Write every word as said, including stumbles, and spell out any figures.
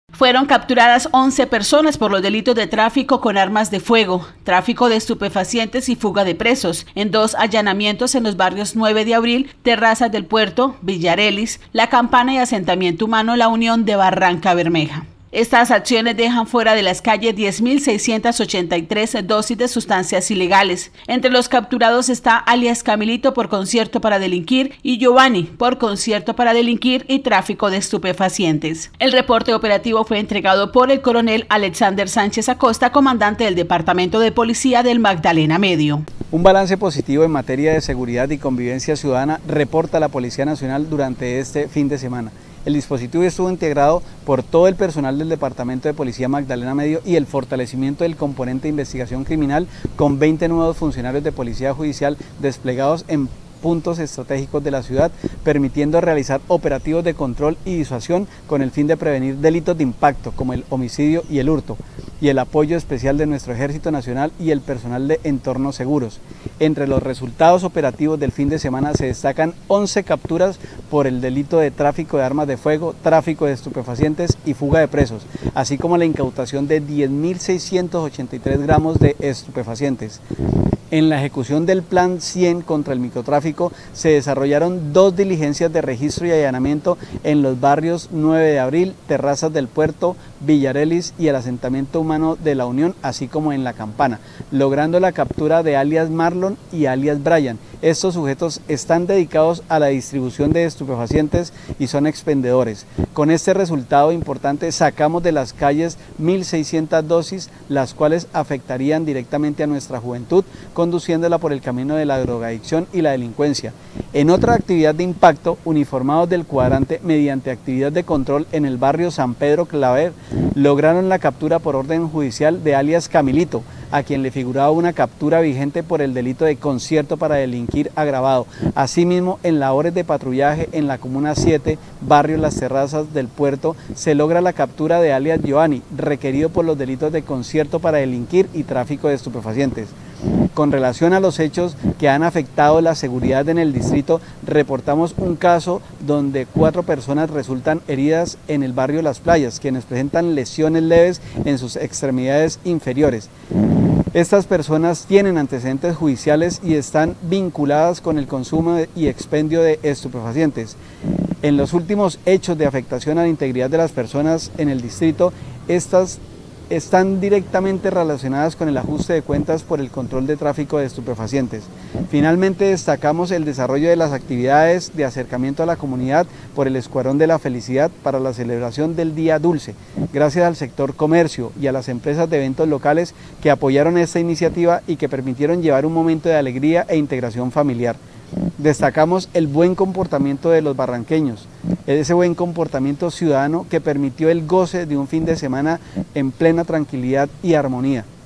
Fueron capturadas once personas por los delitos de tráfico con armas de fuego, tráfico de estupefacientes y fuga de presos, en dos allanamientos en los barrios nueve de abril, Terrazas del Puerto, Villarelis, La Campana y Asentamiento Humano La Unión de Barranca Bermeja. Estas acciones dejan fuera de las calles diez mil seiscientas ochenta y tres dosis de sustancias ilegales. Entre los capturados está alias Camilito por concierto para delinquir y Giovanni por concierto para delinquir y tráfico de estupefacientes. El reporte operativo fue entregado por el coronel Alexander Sánchez Acosta, comandante del Departamento de Policía del Magdalena Medio. Un balance positivo en materia de seguridad y convivencia ciudadana reporta la Policía Nacional durante este fin de semana. El dispositivo estuvo integrado por todo el personal del Departamento de Policía Magdalena Medio y el fortalecimiento del componente de investigación criminal con veinte nuevos funcionarios de Policía Judicial desplegados en puntos estratégicos de la ciudad, permitiendo realizar operativos de control y disuasión con el fin de prevenir delitos de impacto como el homicidio y el hurto, y el apoyo especial de nuestro Ejército Nacional y el personal de entornos seguros. Entre los resultados operativos del fin de semana se destacan once capturas por el delito de tráfico de armas de fuego, tráfico de estupefacientes y fuga de presos, así como la incautación de diez mil seiscientos ochenta y tres gramos de estupefacientes. En la ejecución del Plan cien contra el microtráfico se desarrollaron dos diligencias de registro y allanamiento en los barrios nueve de abril, Terrazas del Puerto, Villarelis y el Asentamiento Humano de La Unión, así como en La Campana, logrando la captura de alias Marlon y alias Brian. Estos sujetos están dedicados a la distribución de estupefacientes y son expendedores. Con este resultado importante sacamos de las calles mil seiscientas dosis, las cuales afectarían directamente a nuestra juventud, conduciéndola por el camino de la drogadicción y la delincuencia. En otra actividad de impacto, uniformados del cuadrante mediante actividad de control en el barrio San Pedro Claver, lograron la captura por orden judicial de alias Camilito, a quien le figuraba una captura vigente por el delito de concierto para delinquir agravado. Asimismo, en labores de patrullaje en la Comuna siete, barrio Las Terrazas del Puerto, se logra la captura de alias Giovanni, requerido por los delitos de concierto para delinquir y tráfico de estupefacientes. Con relación a los hechos que han afectado la seguridad en el distrito, reportamos un caso donde cuatro personas resultan heridas en el barrio Las Playas, quienes presentan lesiones leves en sus extremidades inferiores. Estas personas tienen antecedentes judiciales y están vinculadas con el consumo y expendio de estupefacientes. En los últimos hechos de afectación a la integridad de las personas en el distrito, estas están directamente relacionadas con el ajuste de cuentas por el control de tráfico de estupefacientes. Finalmente destacamos el desarrollo de las actividades de acercamiento a la comunidad por el Escuadrón de la Felicidad para la celebración del Día Dulce, gracias al sector comercio y a las empresas de eventos locales que apoyaron esta iniciativa y que permitieron llevar un momento de alegría e integración familiar. Destacamos el buen comportamiento de los barranqueños, ese buen comportamiento ciudadano que permitió el goce de un fin de semana en plena tranquilidad y armonía.